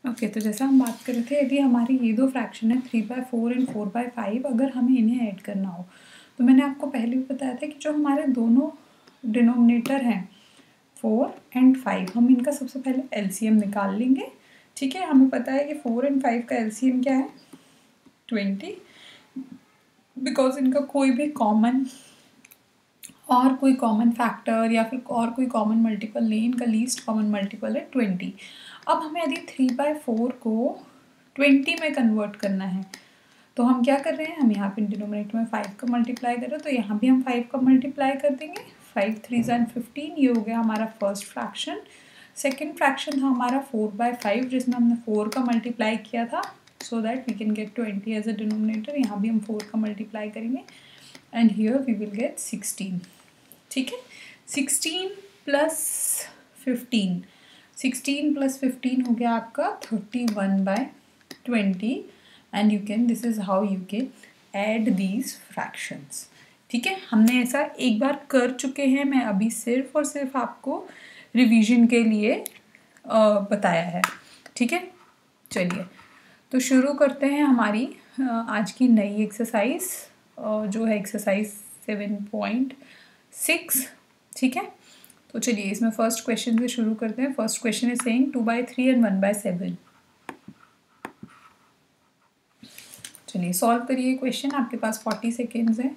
Okay, तो जैसा हम बात कर रहे थे, यदि हमारी ये दो फ्रैक्शन है 3/4 एंड 4/5, अगर हमें इन्हें ऐड करना हो तो मैंने आपको पहले भी बताया था कि जो हमारे दोनों डिनोमिनेटर हैं 4 एंड 5, हम इनका सबसे पहले एलसीएम निकाल लेंगे। ठीक है, हमें पता है कि 4 एंड 5 का एलसीएम क्या है 20, बिकॉज इनका कोई भी कॉमन और कोई कॉमन फैक्टर या फिर और कोई कॉमन मल्टीपल नहीं, इनका लीस्ट कॉमन मल्टीपल है 20। अब हमें यदि 3/4 को 20 में कन्वर्ट करना है तो हम क्या कर रहे हैं, हम यहाँ पे डिनोमिनेटर में 5 का मल्टीप्लाई कर रहे हैं, तो यहाँ भी हम 5 का मल्टीप्लाई कर देंगे। 5 3 ज़ा 15, ये हो गया हमारा फर्स्ट फ्रैक्शन। सेकेंड फ्रैक्शन था हमारा 4/5, जिसमें हमने 4 का मल्टीप्लाई किया था so that we can get 20 as a denominator. यहाँ भी हम 4 का मल्टीप्लाई करेंगे and here we will get 16। ठीक है, 16 प्लस 15, 16 प्लस 15 हो गया आपका 31/20 and you can, this is how you can add these fractions. ठीक है, हमने ऐसा एक बार कर चुके हैं, मैं अभी सिर्फ और सिर्फ आपको रिवीजन के लिए बताया है। ठीक है, चलिए तो शुरू करते हैं हमारी आज की नई एक्सरसाइज, जो है एक्सरसाइज 7.6। ठीक है, तो चलिए इसमें फर्स्ट क्वेश्चन से शुरू करते हैं। First question is saying 2/3 and 1/7। चलिए सॉल्व करिए क्वेश्चन, आपके पास 40 सेकेंड्स हैं।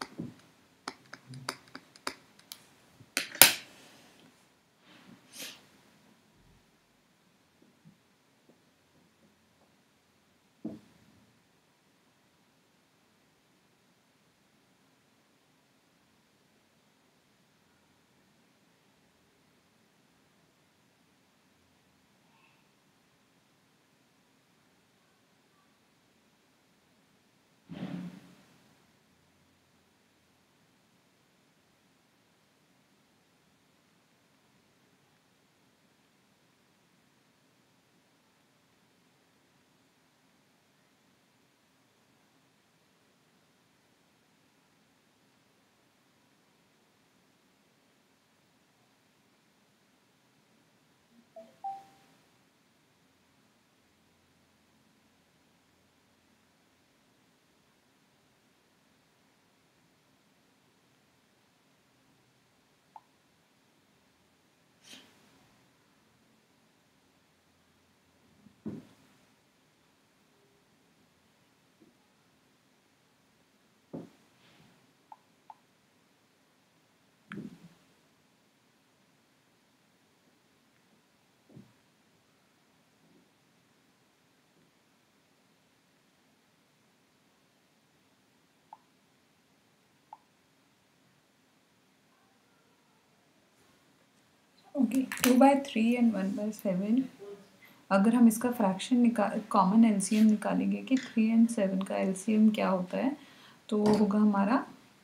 ओके, 2/3 एंड 1/7, अगर हम इसका फ्रैक्शन कॉमन एलसीएम निकालेंगे कि 3 एंड 7 का एलसीएम क्या होता है, तो वो होगा हमारा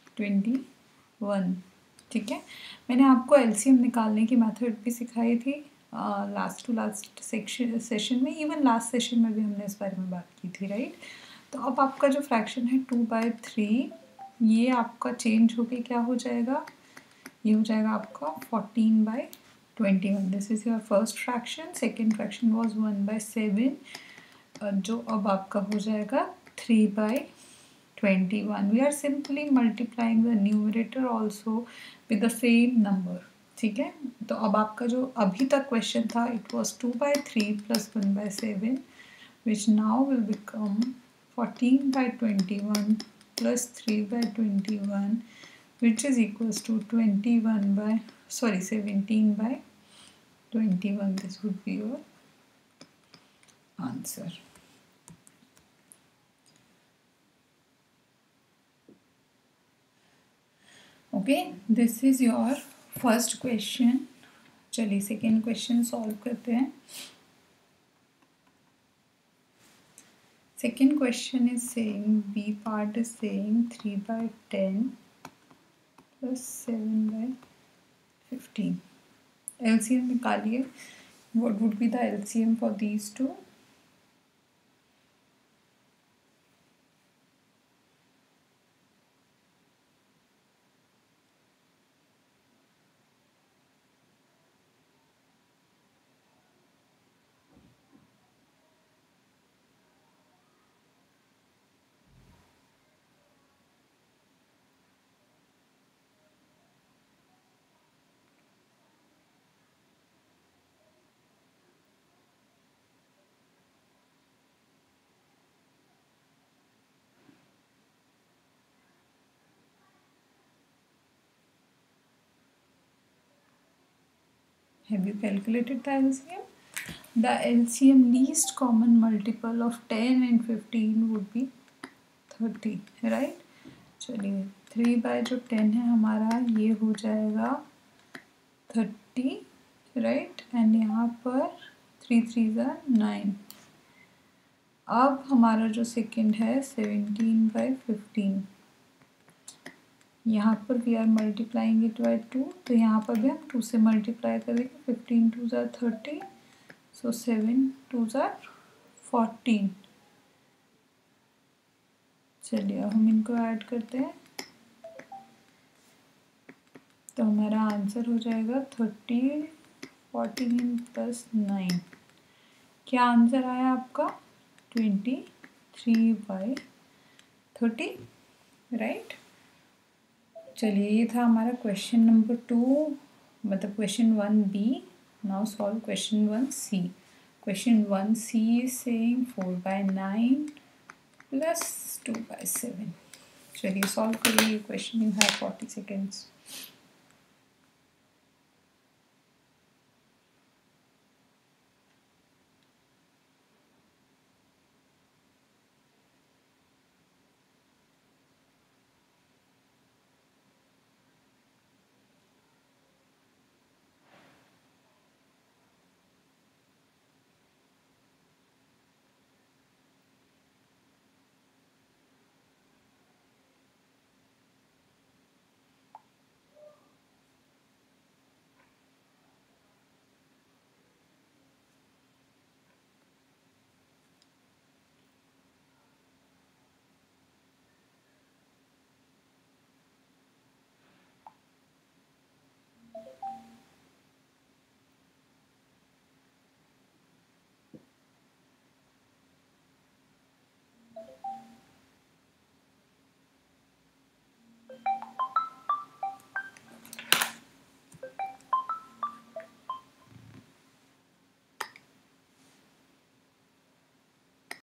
21। ठीक है, मैंने आपको एलसीएम निकालने की मेथड भी सिखाई थी लास्ट टू लास्ट सेशन में, इवन लास्ट सेशन में भी हमने इस बारे में बात की थी, राइट। तो अब आपका जो फ्रैक्शन है 2/3, ये आपका चेंज होके क्या हो जाएगा, ये हो जाएगा आपका 14/21। This is your first fraction. Second fraction was 1/7, जो अब आपका हो जाएगा 3/21। We are simply multiplying the numerator also with the same number. ठीक है, तो अब आपका जो अभी तक क्वेश्चन था, it was 2/3 plus 1/7, which now will become 14/21 plus 3/21, which is equals to 17/21. This would be your answer. Okay, this is your first question. चलिए सेकेंड क्वेश्चन सॉल्व करते हैं। Second question is saying, B part is saying 3/10 plus 7/15. LCM निकालिए, what would be the LCM for these two? Have you calculated the LCM? The LCM least common multiple of 10 and 15 would be 30, right? चलिए 3 bye जो 10 है हमारा ये हो जाएगा 30, right? And यहाँ पर 3 3 9। अब हमारा जो सेकंड है 17 बाय 15, यहाँ पर we are multiplying it by 2, तो यहाँ पर भी हम 2 से मल्टीप्लाई करेंगे। 15 2 30, सो 7 2 14। चलिए अब हम इनको ऐड करते हैं, तो हमारा आंसर हो जाएगा 30 14 प्लस 9। क्या आंसर आया आपका? 23 बाय 30, राइट? चलिए ये था हमारा क्वेश्चन नंबर 2, मतलब question 1B। Now solve question 1C। Question 1C is saying 4 by 9 plus 2 by 7। चलिए सॉल्व करिए क्वेश्चन, यू हैव 40 सेकेंड्स।